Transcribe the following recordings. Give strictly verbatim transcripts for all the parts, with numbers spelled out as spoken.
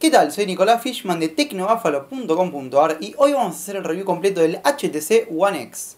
¿Qué tal? Soy Nicolás Fishman de tecnobuffalo punto com punto ar y hoy vamos a hacer el review completo del H T C One X.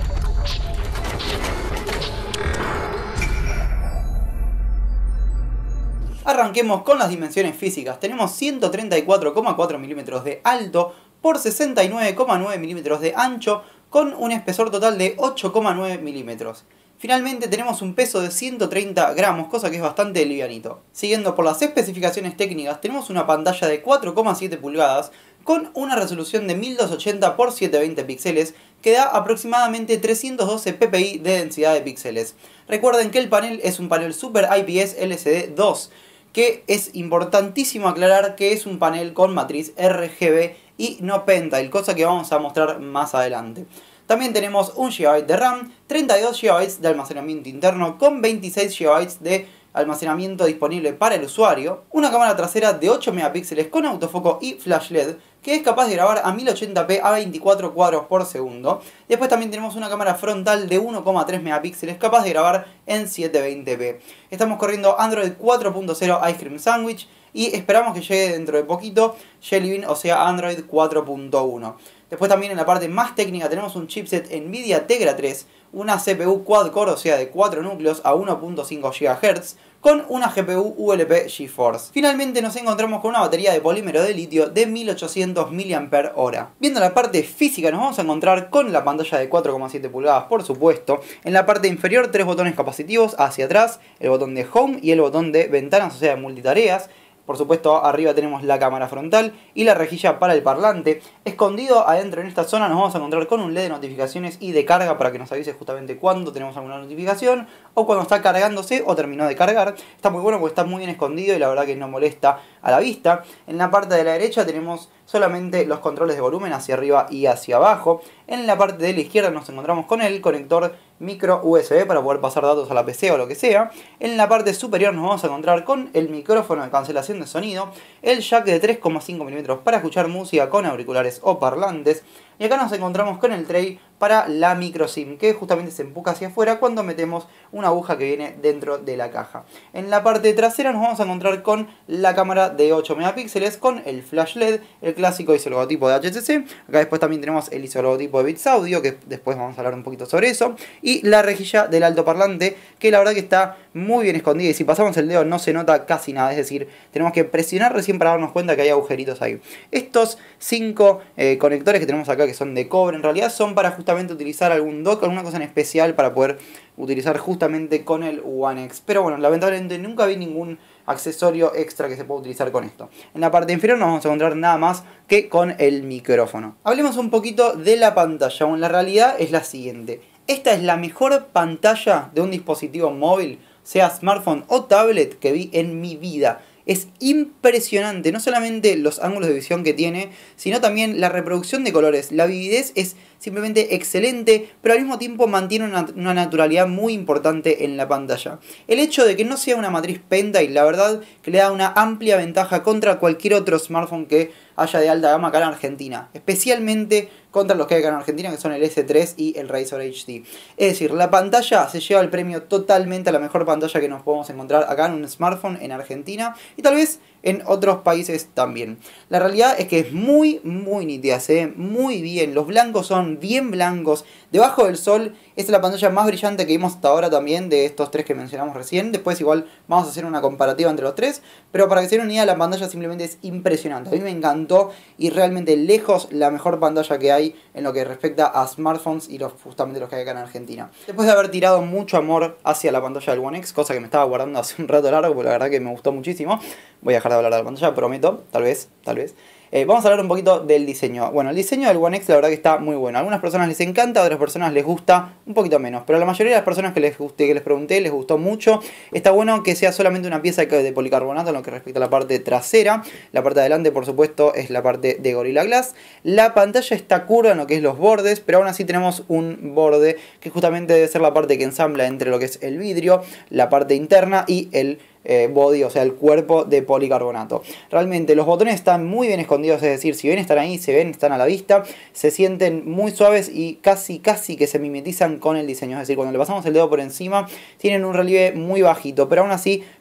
Arranquemos con las dimensiones físicas. Tenemos ciento treinta y cuatro coma cuatro milímetros de alto por sesenta y nueve coma nueve milímetros de ancho, con un espesor total de ocho coma nueve milímetros. Finalmente tenemos un peso de ciento treinta gramos, cosa que es bastante livianito. Siguiendo por las especificaciones técnicas, tenemos una pantalla de cuatro coma siete pulgadas con una resolución de mil doscientos ochenta por setecientos veinte píxeles que da aproximadamente trescientos doce p p i de densidad de píxeles. Recuerden que el panel es un panel Super I P S L C D dos, que es importantísimo aclarar que es un panel con matriz R G B y no Pentile, cosa que vamos a mostrar más adelante. También tenemos un gigabyte de RAM, treinta y dos gigabytes de almacenamiento interno con veintiséis gigabytes de almacenamiento disponible para el usuario, una cámara trasera de ocho megapíxeles con autofoco y flash L E D que es capaz de grabar a mil ochenta p a veinticuatro cuadros por segundo. Después también tenemos una cámara frontal de uno coma tres megapíxeles capaz de grabar en setecientos veinte p. Estamos corriendo Android cuatro punto cero Ice Cream Sandwich y esperamos que llegue dentro de poquito Jelly Bean, o sea Android cuatro punto uno. Después también en la parte más técnica tenemos un chipset Nvidia Tegra tres, una C P U quad-core, o sea de cuatro núcleos a uno punto cinco gigahertz, con una G P U U L P GeForce. Finalmente nos encontramos con una batería de polímero de litio de mil ochocientos miliamperios hora. Viendo la parte física nos vamos a encontrar con la pantalla de cuatro coma siete pulgadas, por supuesto. En la parte inferior tres botones capacitivos hacia atrás, el botón de Home y el botón de ventanas, o sea de multitareas. Por supuesto, arriba tenemos la cámara frontal y la rejilla para el parlante. Escondido adentro en esta zona nos vamos a encontrar con un L E D de notificaciones y de carga para que nos avise justamente cuando tenemos alguna notificación o cuando está cargándose o terminó de cargar. Está muy bueno porque está muy bien escondido y la verdad que no molesta a la vista. En la parte de la derecha tenemos solamente los controles de volumen hacia arriba y hacia abajo. En la parte de la izquierda nos encontramos con el conector micro U S B para poder pasar datos a la P C o lo que sea. En la parte superior nos vamos a encontrar con el micrófono de cancelación de sonido, el jack de tres coma cinco milímetros para escuchar música con auriculares o parlantes. Y acá nos encontramos con el tray para la micro SIM, que justamente se empuja hacia afuera cuando metemos una aguja que viene dentro de la caja. En la parte trasera nos vamos a encontrar con la cámara de ocho megapíxeles con el flash L E D, el clásico isologotipo de H T C. Acá después también tenemos el isologotipo de Beats Audio, que después vamos a hablar un poquito sobre eso. Y la rejilla del altoparlante, que la verdad que está muy bien escondida y si pasamos el dedo no se nota casi nada. Es decir, tenemos que presionar recién para darnos cuenta que hay agujeritos ahí. Estos cinco eh, conectores que tenemos acá, que son de cobre, en realidad son para justamente utilizar algún dock, alguna cosa en especial para poder utilizar justamente con el One X. Pero bueno, lamentablemente nunca vi ningún accesorio extra que se pueda utilizar con esto. En la parte inferior no vamos a encontrar nada más que con el micrófono. Hablemos un poquito de la pantalla. Bueno, la realidad es la siguiente. Esta es la mejor pantalla de un dispositivo móvil, sea smartphone o tablet, que vi en mi vida. Es impresionante, no solamente los ángulos de visión que tiene, sino también la reproducción de colores. La vividez es simplemente excelente, pero al mismo tiempo mantiene una, una naturalidad muy importante en la pantalla. El hecho de que no sea una matriz Pentile, la verdad que le da una amplia ventaja contra cualquier otro smartphone que haya de alta gama acá en Argentina. Especialmente contra los que hay acá en Argentina, que son el S tres y el Razr H D. Es decir, la pantalla se lleva el premio totalmente a la mejor pantalla que nos podemos encontrar acá en un smartphone en Argentina y tal vez en otros países también. La realidad es que es muy muy nítida, se ve muy bien, los blancos son bien blancos, debajo del sol es la pantalla más brillante que vimos hasta ahora también de estos tres que mencionamos recién. Después igual vamos a hacer una comparativa entre los tres, pero para que se den una idea, la pantalla simplemente es impresionante. A mí me encantó y realmente lejos la mejor pantalla que hay en lo que respecta a smartphones y los, justamente los que hay acá en Argentina. Después de haber tirado mucho amor hacia la pantalla del One X, cosa que me estaba guardando hace un rato largo, porque la verdad que me gustó muchísimo, voy a dejar de hablar de la pantalla, prometo, tal vez, tal vez. Eh, vamos a hablar un poquito del diseño. Bueno, el diseño del One X la verdad que está muy bueno. A algunas personas les encanta, a otras personas les gusta un poquito menos. Pero a la mayoría de las personas que les guste, que les pregunté, les gustó mucho. Está bueno que sea solamente una pieza de policarbonato en lo que respecta a la parte trasera. La parte de adelante, por supuesto, es la parte de Gorilla Glass. La pantalla está curva en lo que es los bordes, pero aún así tenemos un borde que justamente debe ser la parte que ensambla entre lo que es el vidrio, la parte interna y el Eh, body, o sea el cuerpo de policarbonato. Realmente los botones están muy bien escondidos, es decir, si ven están ahí, se ven, están a la vista, se sienten muy suaves y casi casi que se mimetizan con el diseño, es decir, cuando le pasamos el dedo por encima tienen un relieve muy bajito, pero aún así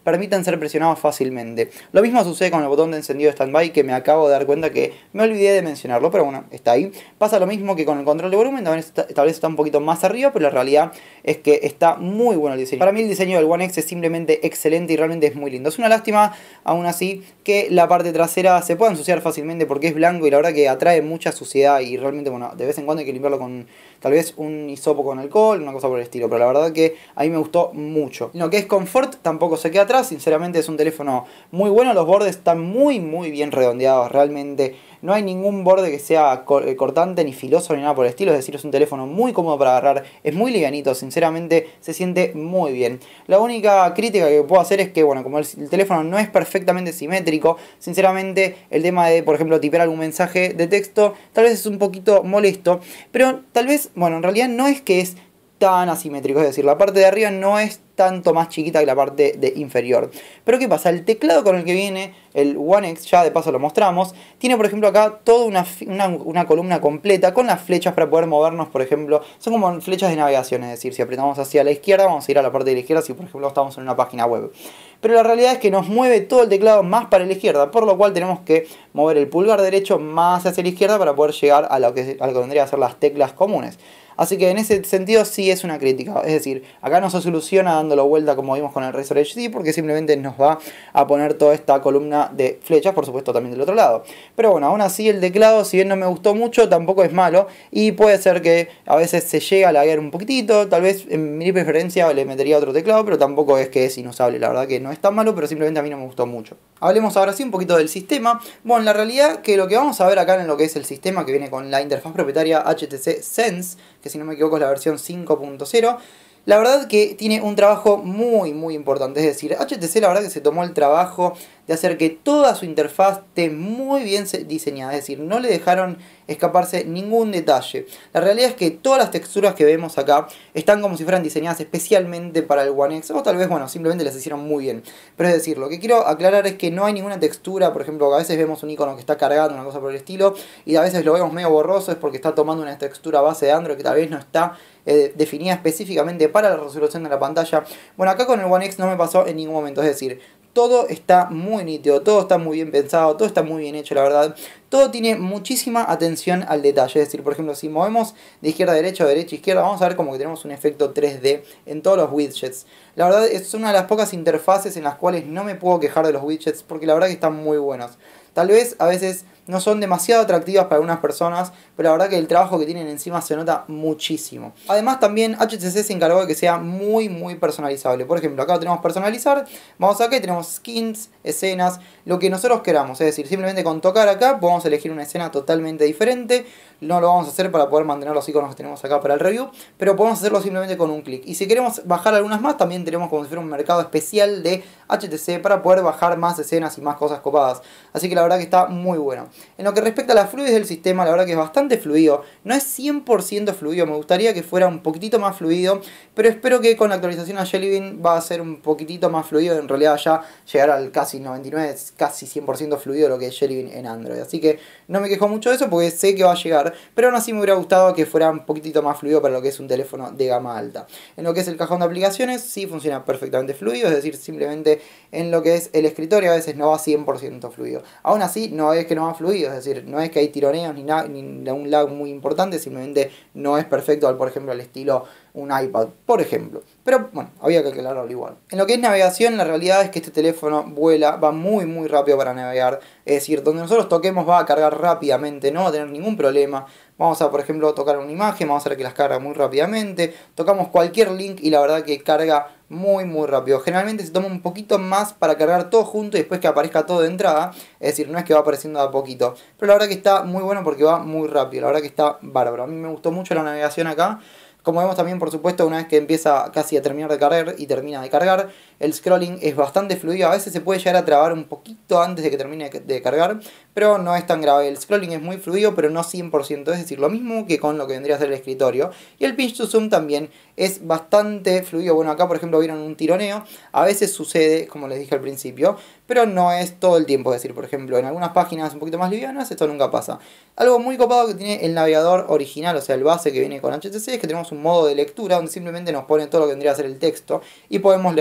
permiten ser presionados fácilmente. Lo mismo sucede con el botón de encendido standby, que me acabo de dar cuenta que me olvidé de mencionarlo, pero bueno, está ahí. Pasa lo mismo que con el control de volumen, también está, tal vez está un poquito más arriba, pero la realidad es que está muy bueno el diseño. Para mí el diseño del One X es simplemente excelente y realmente es muy lindo. Es una lástima, aún así, que la parte trasera se pueda ensuciar fácilmente porque es blanco y la verdad que atrae mucha suciedad y realmente, bueno, de vez en cuando hay que limpiarlo con tal vez un hisopo con alcohol, una cosa por el estilo, pero la verdad que a mí me gustó mucho. Lo que es confort tampoco se queda atrás, sinceramente es un teléfono muy bueno, los bordes están muy muy bien redondeados, realmente no hay ningún borde que sea cortante ni filoso ni nada por el estilo, es decir, es un teléfono muy cómodo para agarrar, es muy livianito, sinceramente se siente muy bien. La única crítica que puedo hacer es que, bueno, como el, el teléfono no es perfectamente simétrico, sinceramente el tema de, por ejemplo, tipear algún mensaje de texto, tal vez es un poquito molesto, pero tal vez, bueno, en realidad no es que es tan asimétrico, es decir, la parte de arriba no es tanto más chiquita que la parte de inferior. Pero ¿qué pasa? El teclado con el que viene el One X, ya de paso lo mostramos, tiene por ejemplo acá toda una, una, una columna completa con las flechas para poder movernos, por ejemplo, son como flechas de navegación, es decir, si apretamos hacia la izquierda vamos a ir a la parte de la izquierda si por ejemplo estamos en una página web. Pero la realidad es que nos mueve todo el teclado más para la izquierda, por lo cual tenemos que mover el pulgar derecho más hacia la izquierda para poder llegar a lo que, a lo que vendría a ser las teclas comunes. Así que en ese sentido sí es una crítica, es decir, acá no se soluciona dándolo vuelta como vimos con el Razr H D, porque simplemente nos va a poner toda esta columna de flechas, por supuesto también del otro lado. Pero bueno, aún así el teclado, si bien no me gustó mucho, tampoco es malo, y puede ser que a veces se llega a laguear un poquitito, tal vez en mi preferencia le metería otro teclado, pero tampoco es que es inusable, la verdad que no es tan malo, pero simplemente a mí no me gustó mucho. Hablemos ahora sí un poquito del sistema. Bueno, la realidad que lo que vamos a ver acá en lo que es el sistema, que viene con la interfaz propietaria H T C Sense, que si no me equivoco es la versión cinco punto cero, la verdad que tiene un trabajo muy muy importante, es decir, H T C la verdad que se tomó el trabajo de hacer que toda su interfaz esté muy bien diseñada, es decir, no le dejaron escaparse ningún detalle. La realidad es que todas las texturas que vemos acá están como si fueran diseñadas especialmente para el One X, o tal vez, bueno, simplemente las hicieron muy bien. Pero es decir, lo que quiero aclarar es que no hay ninguna textura, por ejemplo, a veces vemos un icono que está cargando, una cosa por el estilo, y a veces lo vemos medio borroso, es porque está tomando una textura base de Android que tal vez no está eh, definida específicamente para la resolución de la pantalla. Bueno, acá con el One X no me pasó en ningún momento, es decir, todo está muy nítido, todo está muy bien pensado, todo está muy bien hecho, la verdad. Todo tiene muchísima atención al detalle, es decir, por ejemplo, si movemos de izquierda a derecha o derecha a izquierda, vamos a ver como que tenemos un efecto tres D en todos los widgets. La verdad es una de las pocas interfaces en las cuales no me puedo quejar de los widgets, porque la verdad que están muy buenos. Tal vez a veces no son demasiado atractivas para algunas personas, pero la verdad que el trabajo que tienen encima se nota muchísimo. Además también H T C se encargó de que sea muy muy personalizable. Por ejemplo, acá tenemos personalizar, vamos acá y tenemos skins, escenas, lo que nosotros queramos. Es decir, simplemente con tocar acá podemos elegir una escena totalmente diferente. No lo vamos a hacer para poder mantener los iconos que tenemos acá para el review, pero podemos hacerlo simplemente con un clic. Y si queremos bajar algunas más, también tenemos como si fuera un mercado especial de H T C para poder bajar más escenas y más cosas copadas. Así que la verdad que está muy bueno. En lo que respecta a la fluidez del sistema, la verdad que es bastante fluido. No es cien por ciento fluido, me gustaría que fuera un poquitito más fluido, pero espero que con la actualización a Jelly Bean va a ser un poquitito más fluido. En realidad ya llegar al casi noventa y nueve, casi cien por ciento fluido lo que es Jelly Bean en Android. Así que no me quejo mucho de eso porque sé que va a llegar, pero aún así me hubiera gustado que fuera un poquitito más fluido para lo que es un teléfono de gama alta. En lo que es el cajón de aplicaciones, sí funciona perfectamente fluido, es decir, simplemente en lo que es el escritorio a veces no va cien por ciento fluido. Aún así, no es que no va fluido, es decir, no es que hay tironeos ni, nada, ni un lag muy importante, simplemente no es perfecto, al, por ejemplo, al estilo un iPad, por ejemplo. Pero bueno, había que aclararlo al igual. En lo que es navegación, la realidad es que este teléfono vuela, va muy muy rápido para navegar. Es decir, donde nosotros toquemos va a cargar rápidamente, no va a tener ningún problema. Vamos a, por ejemplo, tocar una imagen, vamos a ver que las carga muy rápidamente. Tocamos cualquier link y la verdad que carga muy muy rápido. Generalmente se toma un poquito más para cargar todo junto y después que aparezca todo de entrada. Es decir, no es que va apareciendo de a poquito. Pero la verdad que está muy bueno porque va muy rápido. La verdad que está bárbaro. A mí me gustó mucho la navegación acá. Como vemos también, por supuesto, una vez que empieza casi a terminar de cargar y termina de cargar, el scrolling es bastante fluido. A veces se puede llegar a trabar un poquito antes de que termine de cargar, pero no es tan grave. El scrolling es muy fluido, pero no cien por ciento. Es decir, lo mismo que con lo que vendría a ser el escritorio. Y el pinch to zoom también es bastante fluido. Bueno, acá por ejemplo vieron un tironeo. A veces sucede, como les dije al principio, pero no es todo el tiempo. Es decir, por ejemplo, en algunas páginas un poquito más livianas, esto nunca pasa. Algo muy copado que tiene el navegador original, o sea, el base que viene con H T C, es que tenemos un modo de lectura donde simplemente nos pone todo lo que vendría a ser el texto y podemos leerlo fácilmente.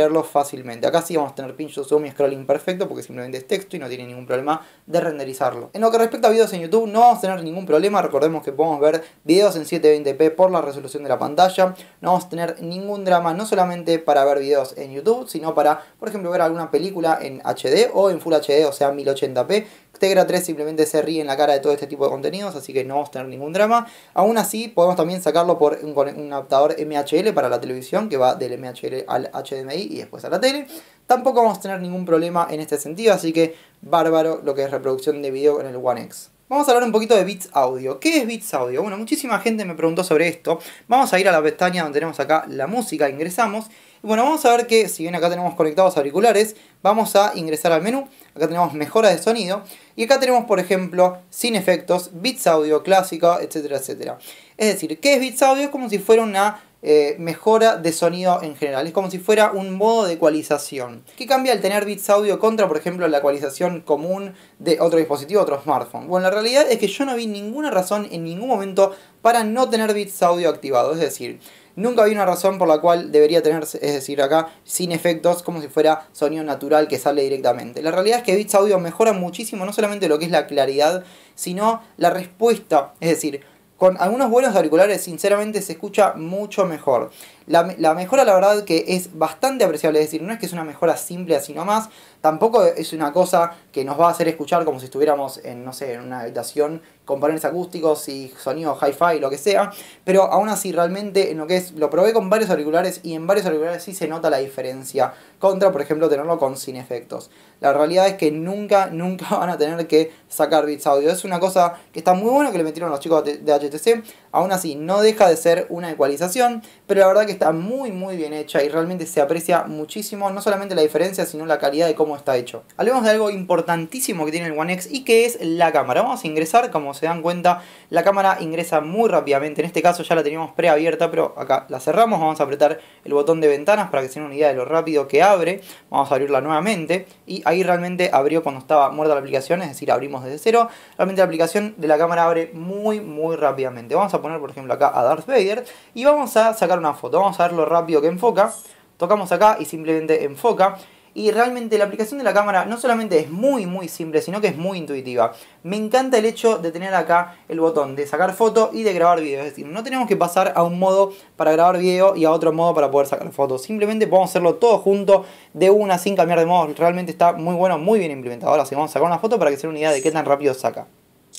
fácilmente. Acá sí vamos a tener pinch to zoom y scrolling perfecto porque simplemente es texto y no tiene ningún problema de renderizarlo. En lo que respecta a videos en YouTube no vamos a tener ningún problema. Recordemos que podemos ver videos en setecientos veinte p por la resolución de la pantalla. No vamos a tener ningún drama, no solamente para ver videos en YouTube, sino para, por ejemplo, ver alguna película en H D o en Full H D, o sea mil ochenta p. Tegra tres simplemente se ríe en la cara de todo este tipo de contenidos, así que no vamos a tener ningún drama. Aún así, podemos también sacarlo por un, un adaptador M H L para la televisión, que va del M H L al H D M I y después a la tele. Tampoco vamos a tener ningún problema en este sentido, así que bárbaro lo que es reproducción de video en el One X. Vamos a hablar un poquito de Beats Audio. ¿Qué es Beats Audio? Bueno, muchísima gente me preguntó sobre esto. Vamos a ir a la pestaña donde tenemos acá la música, ingresamos. Y bueno, vamos a ver que si bien acá tenemos conectados auriculares, vamos a ingresar al menú. Acá tenemos mejora de sonido. Y acá tenemos, por ejemplo, sin efectos, Beats Audio, clásica, etcétera, etcétera. Es decir, ¿qué es Beats Audio? Es como si fuera una Eh, mejora de sonido en general. Es como si fuera un modo de ecualización. ¿Qué cambia al tener Beats Audio contra, por ejemplo, la ecualización común de otro dispositivo, otro smartphone? Bueno, la realidad es que yo no vi ninguna razón en ningún momento para no tener Beats Audio activado. Es decir, nunca vi una razón por la cual debería tenerse, es decir, acá sin efectos, como si fuera sonido natural que sale directamente. La realidad es que Beats Audio mejora muchísimo, no solamente lo que es la claridad, sino la respuesta. Es decir, con algunos buenos auriculares sinceramente se escucha mucho mejor. La, la mejora la verdad que es bastante apreciable, es decir, no es que es una mejora simple así nomás, tampoco es una cosa que nos va a hacer escuchar como si estuviéramos en, no sé, en una habitación con paneles acústicos y sonido hi-fi, lo que sea, pero aún así realmente en lo que es, lo probé con varios auriculares y en varios auriculares sí se nota la diferencia contra, por ejemplo, tenerlo con sin efectos. La realidad es que nunca, nunca van a tener que sacar Beats Audio. Es una cosa que está muy bueno que le metieron los chicos de H T C. Aún así, no deja de ser una ecualización, pero la verdad que está muy muy bien hecha y realmente se aprecia muchísimo, no solamente la diferencia, sino la calidad de cómo está hecho. Hablemos de algo importantísimo que tiene el One X y que es la cámara. Vamos a ingresar, como se dan cuenta, la cámara ingresa muy rápidamente. En este caso ya la teníamos preabierta, pero acá la cerramos. Vamos a apretar el botón de ventanas para que se den una idea de lo rápido que abre. Vamos a abrirla nuevamente y ahí realmente abrió cuando estaba muerta la aplicación, es decir, abrimos desde cero. Realmente la aplicación de la cámara abre muy muy rápidamente. Vamos a poner por ejemplo acá a Darth Vader y vamos a sacar una foto. Vamos a ver lo rápido que enfoca. Tocamos acá y simplemente enfoca. Y realmente la aplicación de la cámara no solamente es muy muy simple, sino que es muy intuitiva. Me encanta el hecho de tener acá el botón de sacar foto y de grabar video. Es decir, no tenemos que pasar a un modo para grabar video y a otro modo para poder sacar fotos. Simplemente podemos hacerlo todo junto de una sin cambiar de modo. Realmente está muy bueno, muy bien implementado. Ahora sí, vamos a sacar una foto para que se den una idea de qué tan rápido saca.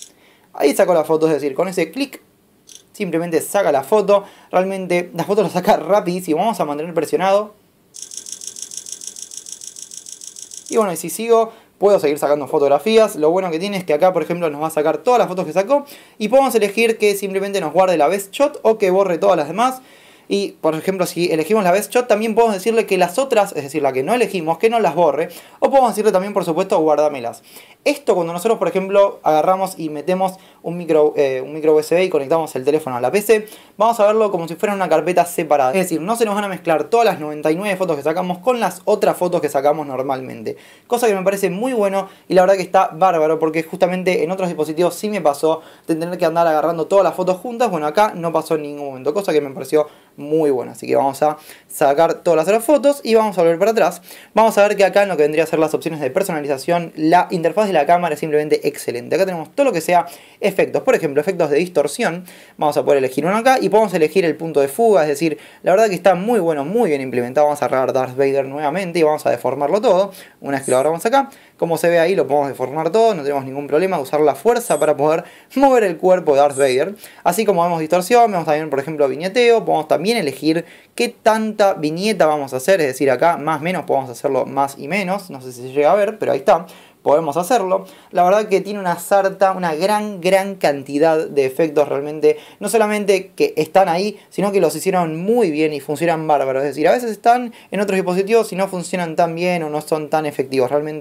Ahí sacó la foto, es decir, con ese clic simplemente saca la foto. Realmente la foto la saca rapidísimo. Vamos a mantener presionado. Y bueno, y si sigo, puedo seguir sacando fotografías. Lo bueno que tiene es que acá, por ejemplo, nos va a sacar todas las fotos que sacó. Y podemos elegir que simplemente nos guarde la best shot o que borre todas las demás. Y, por ejemplo, si elegimos la best shot, también podemos decirle que las otras, es decir, la que no elegimos, que no las borre. O podemos decirle también, por supuesto, guárdamelas. Esto cuando nosotros, por ejemplo, agarramos y metemos un micro, eh, un micro U S B y conectamos el teléfono a la P C, vamos a verlo como si fuera una carpeta separada. Es decir, no se nos van a mezclar todas las noventa y nueve fotos que sacamos con las otras fotos que sacamos normalmente. Cosa que me parece muy bueno y la verdad que está bárbaro porque justamente en otros dispositivos sí me pasó de tener que andar agarrando todas las fotos juntas. Bueno, acá no pasó en ningún momento, cosa que me pareció muy buena. Así que vamos a sacar todas las otras fotos y vamos a volver para atrás. Vamos a ver que acá en lo que vendría a ser las opciones de personalización, la interfaz de la cámara es simplemente excelente. Acá tenemos todo lo que sea efectos, por ejemplo, efectos de distorsión. Vamos a poder elegir uno acá y podemos elegir el punto de fuga, es decir, la verdad que está muy bueno, muy bien implementado. Vamos a agarrar Darth Vader nuevamente y vamos a deformarlo todo. Una vez que lo agarramos acá, como se ve ahí, lo podemos deformar todo, no tenemos ningún problema, usar la fuerza para poder mover el cuerpo de Darth Vader. Así como vemos distorsión, vemos también, por ejemplo, viñeteo, podemos también elegir qué tanta viñeta vamos a hacer, es decir, acá más menos podemos hacerlo más y menos, no sé si se llega a ver, pero ahí está. Podemos hacerlo. La verdad que tiene una sarta, una gran, gran cantidad de efectos realmente. No solamente que están ahí, sino que los hicieron muy bien y funcionan bárbaros. Es decir, a veces están en otros dispositivos y no funcionan tan bien o no son tan efectivos. Realmente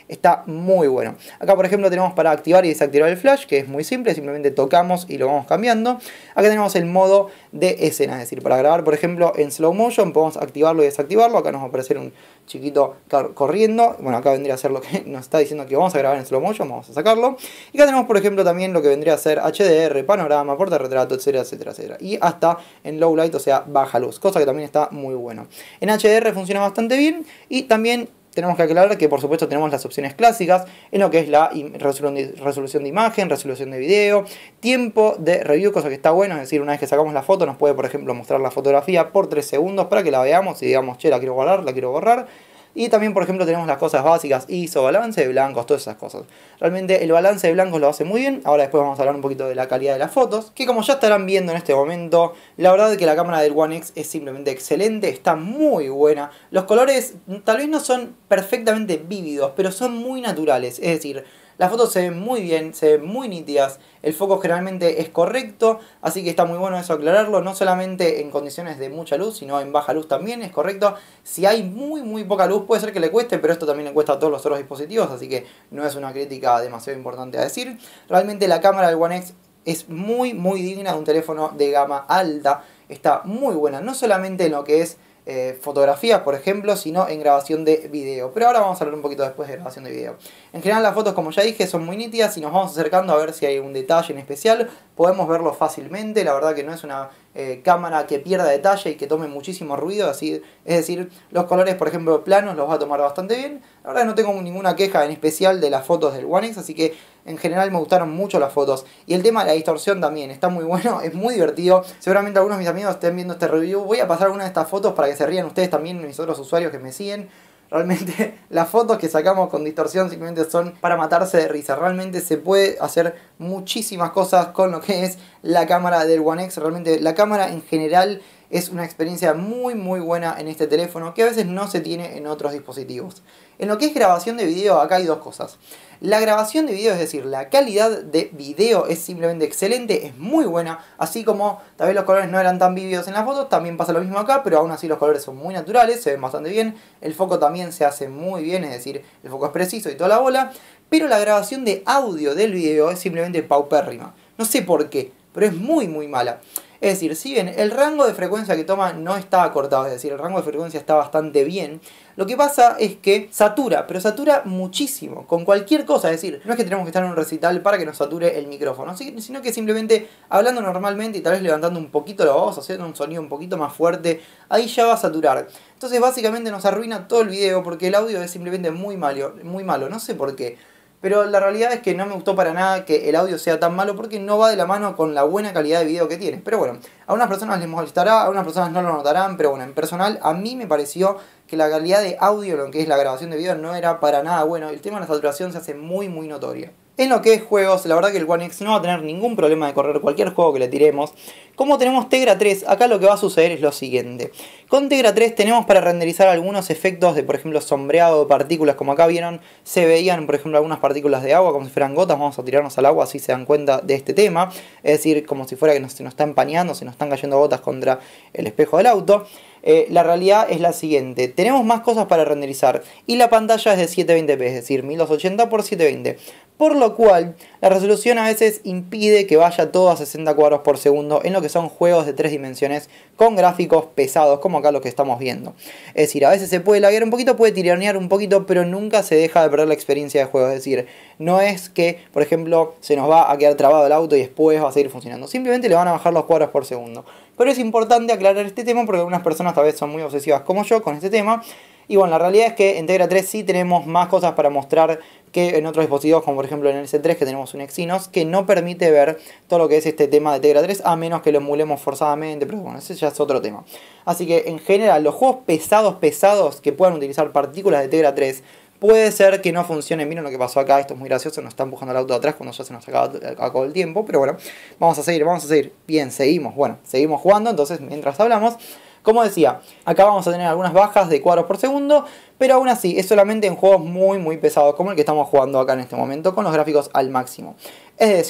está muy bueno. Acá por ejemplo tenemos para activar y desactivar el flash, que es muy simple, simplemente tocamos y lo vamos cambiando. Acá tenemos el modo de escena, es decir, para grabar por ejemplo en slow motion podemos activarlo y desactivarlo. Acá nos va a aparecer un chiquito corriendo, bueno, acá vendría a ser lo que nos está diciendo que vamos a grabar en slow motion, vamos a sacarlo. Y acá tenemos por ejemplo también lo que vendría a ser H D R, panorama, portarretrato, etcétera, etcétera, etcétera. Y hasta en low light, o sea, baja luz, cosa que también está muy bueno. En H D R funciona bastante bien y también tenemos que aclarar que por supuesto tenemos las opciones clásicas en lo que es la resolución de imagen, resolución de video, tiempo de review, cosa que está bueno, es decir, una vez que sacamos la foto nos puede por ejemplo mostrar la fotografía por tres segundos para que la veamos y digamos, che, la quiero guardar, la quiero borrar. Y también, por ejemplo, tenemos las cosas básicas, I S O, balance de blancos, todas esas cosas. Realmente el balance de blancos lo hace muy bien. Ahora después vamos a hablar un poquito de la calidad de las fotos, que como ya estarán viendo en este momento, la verdad es que la cámara del One X es simplemente excelente, está muy buena. Los colores tal vez no son perfectamente vívidos, pero son muy naturales, es decir, las fotos se ven muy bien, se ven muy nítidas, el foco generalmente es correcto, así que está muy bueno eso aclararlo, no solamente en condiciones de mucha luz, sino en baja luz también es correcto. Si hay muy muy poca luz puede ser que le cueste, pero esto también le cuesta a todos los otros dispositivos, así que no es una crítica demasiado importante a decir. Realmente la cámara del One X es muy muy digna de un teléfono de gama alta, está muy buena, no solamente en lo que es Eh, fotografías por ejemplo, sino en grabación de video, pero ahora vamos a hablar un poquito después de grabación de video. En general las fotos, como ya dije, son muy nítidas. Si nos vamos acercando a ver si hay un detalle en especial, podemos verlo fácilmente. La verdad que no es una eh, cámara que pierda detalle y que tome muchísimo ruido, así, es decir, los colores por ejemplo planos los va a tomar bastante bien. La verdad no tengo ninguna queja en especial de las fotos del One X, así que en general me gustaron mucho las fotos. Y el tema de la distorsión también está muy bueno, es muy divertido. Seguramente algunos de mis amigos estén viendo este review. Voy a pasar alguna de estas fotos para que se rían ustedes también, mis otros usuarios que me siguen. Realmente las fotos que sacamos con distorsión simplemente son para matarse de risa. Realmente se puede hacer muchísimas cosas con lo que es la cámara del One X. Realmente la cámara en general es una experiencia muy muy buena en este teléfono, que a veces no se tiene en otros dispositivos. En lo que es grabación de video, acá hay dos cosas. La grabación de video, es decir, la calidad de video es simplemente excelente, es muy buena. Así como tal vez los colores no eran tan vívidos en las fotos, también pasa lo mismo acá, pero aún así los colores son muy naturales, se ven bastante bien. El foco también se hace muy bien, es decir, el foco es preciso y toda la bola. Pero la grabación de audio del video es simplemente paupérrima. No sé por qué, pero es muy muy mala. Es decir, si bien el rango de frecuencia que toma no está acortado, es decir, el rango de frecuencia está bastante bien, lo que pasa es que satura, pero satura muchísimo, con cualquier cosa. Es decir, no es que tenemos que estar en un recital para que nos sature el micrófono, sino que simplemente hablando normalmente y tal vez levantando un poquito la voz, haciendo un sonido un poquito más fuerte, ahí ya va a saturar. Entonces básicamente nos arruina todo el video porque el audio es simplemente muy malo, muy malo, no sé por qué. Pero la realidad es que no me gustó para nada que el audio sea tan malo porque no va de la mano con la buena calidad de video que tiene. Pero bueno, a unas personas les molestará, a unas personas no lo notarán, pero bueno, en personal a mí me pareció que la calidad de audio, lo que es la grabación de video, no era para nada bueno. El tema de la saturación se hace muy muy notoria. En lo que es juegos, la verdad que el One X no va a tener ningún problema de correr cualquier juego que le tiremos. Como tenemos Tegra tres, acá lo que va a suceder es lo siguiente. Con Tegra tres tenemos para renderizar algunos efectos de, por ejemplo, sombreado de partículas. Como acá vieron, se veían, por ejemplo, algunas partículas de agua como si fueran gotas. Vamos a tirarnos al agua, así se dan cuenta de este tema. Es decir, como si fuera que nos, se nos está empañando, se nos están cayendo gotas contra el espejo del auto. Eh, la realidad es la siguiente, tenemos más cosas para renderizar y la pantalla es de setecientos veinte p, es decir, mil doscientos ochenta por setecientos veinte, por lo cual la resolución a veces impide que vaya todo a sesenta cuadros por segundo en lo que son juegos de tres dimensiones con gráficos pesados como acá lo que estamos viendo. Es decir, a veces se puede laguear un poquito, puede tiranear un poquito, pero nunca se deja de perder la experiencia de juego. Es decir, no es que, por ejemplo, se nos va a quedar trabado el auto y después va a seguir funcionando, simplemente le van a bajar los cuadros por segundo. Pero es importante aclarar este tema porque algunas personas tal vez son muy obsesivas como yo con este tema. Y bueno, la realidad es que en Tegra tres sí tenemos más cosas para mostrar que en otros dispositivos, como por ejemplo en el S tres, que tenemos un Exynos, que no permite ver todo lo que es este tema de Tegra tres, a menos que lo emulemos forzadamente, pero bueno, ese ya es otro tema. Así que en general, los juegos pesados, pesados, que puedan utilizar partículas de Tegra tres, puede ser que no funcionen. Miren lo que pasó acá, esto es muy gracioso, nos está empujando el auto de atrás cuando ya se nos acabó, acabó el tiempo, pero bueno, vamos a seguir, vamos a seguir. Bien, seguimos, bueno, seguimos jugando, entonces mientras hablamos, como decía, acá vamos a tener algunas bajas de cuadros por segundo, pero aún así es solamente en juegos muy muy pesados, como el que estamos jugando acá en este momento, con los gráficos al máximo. Es decir,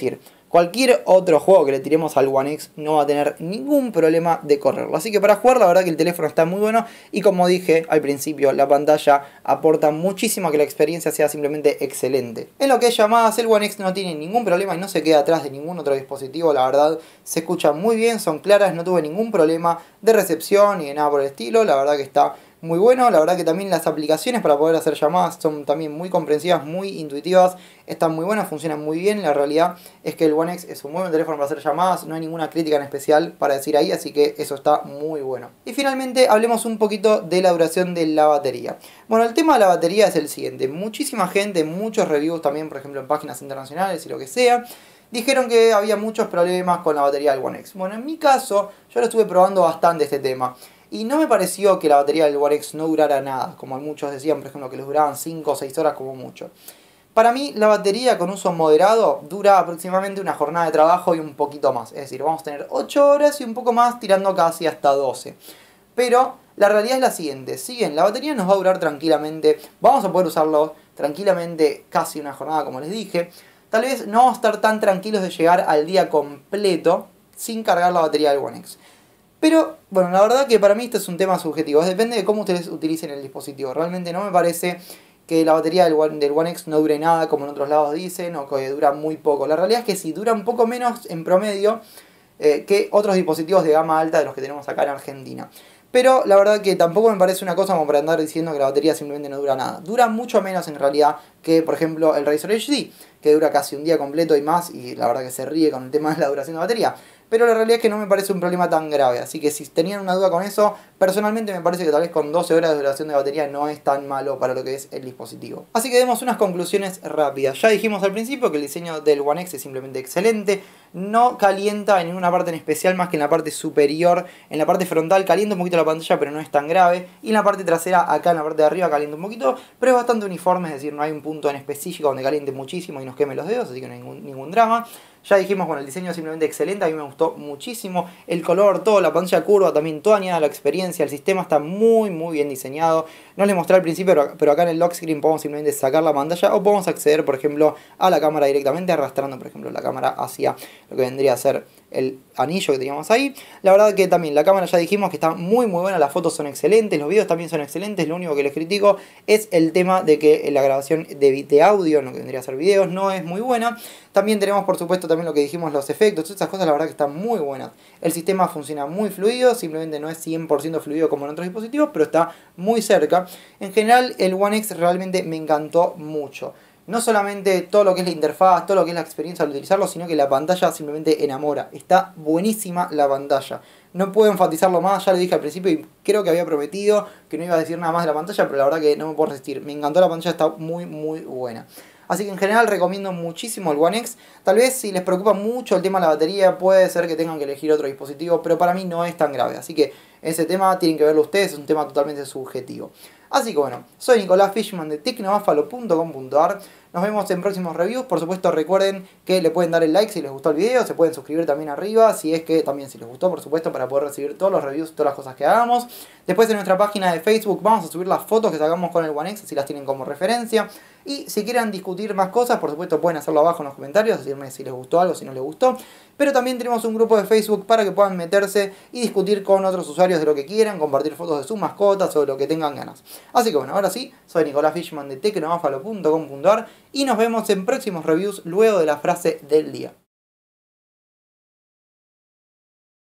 cualquier otro juego que le tiremos al One X no va a tener ningún problema de correrlo. Así que para jugar la verdad que el teléfono está muy bueno y como dije al principio, la pantalla aporta muchísimo a que la experiencia sea simplemente excelente. En lo que es llamadas, el One X no tiene ningún problema y no se queda atrás de ningún otro dispositivo, la verdad se escucha muy bien, son claras, no tuve ningún problema de recepción ni de nada por el estilo, la verdad que está muy bueno. La verdad que también las aplicaciones para poder hacer llamadas son también muy comprensivas, muy intuitivas, están muy buenas, funcionan muy bien. La realidad es que el One X es un muy buen teléfono para hacer llamadas, no hay ninguna crítica en especial para decir ahí, así que eso está muy bueno. Y finalmente hablemos un poquito de la duración de la batería. Bueno, el tema de la batería es el siguiente, muchísima gente, muchos reviews también, por ejemplo en páginas internacionales y lo que sea, dijeron que había muchos problemas con la batería del One X. Bueno, en mi caso, yo lo estuve probando bastante este tema. Y no me pareció que la batería del One X no durara nada, como muchos decían, por ejemplo, que les duraban cinco o seis horas como mucho. Para mí, la batería con uso moderado dura aproximadamente una jornada de trabajo y un poquito más. Es decir, vamos a tener ocho horas y un poco más, tirando casi hasta doce. Pero la realidad es la siguiente, si bien la batería nos va a durar tranquilamente, vamos a poder usarlo tranquilamente casi una jornada como les dije, tal vez no vamos a estar tan tranquilos de llegar al día completo sin cargar la batería del One X. Pero, bueno, la verdad que para mí este es un tema subjetivo, depende de cómo ustedes utilicen el dispositivo. Realmente no me parece que la batería del One, del One X no dure nada, como en otros lados dicen, o que dura muy poco. La realidad es que sí, dura un poco menos en promedio eh, que otros dispositivos de gama alta de los que tenemos acá en Argentina. Pero la verdad que tampoco me parece una cosa como para andar diciendo que la batería simplemente no dura nada. Dura mucho menos en realidad que, por ejemplo, el Razr H D, que dura casi un día completo y más, y la verdad que se ríe con el tema de la duración de batería. Pero la realidad es que no me parece un problema tan grave, así que si tenían una duda con eso, personalmente me parece que tal vez con doce horas de duración de batería no es tan malo para lo que es el dispositivo. Así que demos unas conclusiones rápidas. Ya dijimos al principio que el diseño del One X es simplemente excelente, no calienta en ninguna parte en especial más que en la parte superior, en la parte frontal calienta un poquito la pantalla pero no es tan grave, y en la parte trasera acá en la parte de arriba calienta un poquito, pero es bastante uniforme, es decir, no hay un punto en específico donde caliente muchísimo y nos queme los dedos, así que no hay ningún, ningún drama. Ya dijimos, bueno, el diseño es simplemente excelente, a mí me gustó muchísimo, el color, todo, la pantalla curva, también todo añade a la experiencia, el sistema está muy muy bien diseñado. No les mostré al principio, pero, pero acá en el lock screen podemos simplemente sacar la pantalla o podemos acceder, por ejemplo, a la cámara directamente arrastrando, por ejemplo, la cámara hacia lo que vendría a ser el anillo que teníamos ahí. La verdad que también la cámara ya dijimos que está muy muy buena, las fotos son excelentes, los videos también son excelentes, lo único que les critico es el tema de que la grabación de, de audio, en lo que vendría a ser videos, no es muy buena. También tenemos por supuesto también lo que dijimos, los efectos, todas esas cosas la verdad que están muy buenas. El sistema funciona muy fluido, simplemente no es cien por ciento fluido como en otros dispositivos, pero está muy cerca. En general el One X realmente me encantó mucho. No solamente todo lo que es la interfaz, todo lo que es la experiencia al utilizarlo, sino que la pantalla simplemente enamora. Está buenísima la pantalla. No puedo enfatizarlo más, ya lo dije al principio y creo que había prometido que no iba a decir nada más de la pantalla, pero la verdad que no me puedo resistir. Me encantó la pantalla, está muy muy buena. Así que en general recomiendo muchísimo el One X. Tal vez si les preocupa mucho el tema de la batería, puede ser que tengan que elegir otro dispositivo, pero para mí no es tan grave. Así que ese tema tienen que verlo ustedes, es un tema totalmente subjetivo. Así que bueno, soy Nicolás Fishman de tecnobafalo punto com punto ar. Nos vemos en próximos reviews. Por supuesto recuerden que le pueden dar el like si les gustó el video. Se pueden suscribir también arriba si es que también si les gustó, por supuesto, para poder recibir todos los reviews, todas las cosas que hagamos. Después en nuestra página de Facebook vamos a subir las fotos que sacamos con el One X, así las tienen como referencia. Y si quieren discutir más cosas, por supuesto pueden hacerlo abajo en los comentarios, decirme si les gustó algo, si no les gustó. Pero también tenemos un grupo de Facebook para que puedan meterse y discutir con otros usuarios de lo que quieran, compartir fotos de sus mascotas o de lo que tengan ganas. Así que bueno, ahora sí, soy Nicolás Fishman de tecnobafalo punto com punto ar y nos vemos en próximos reviews luego de la frase del día.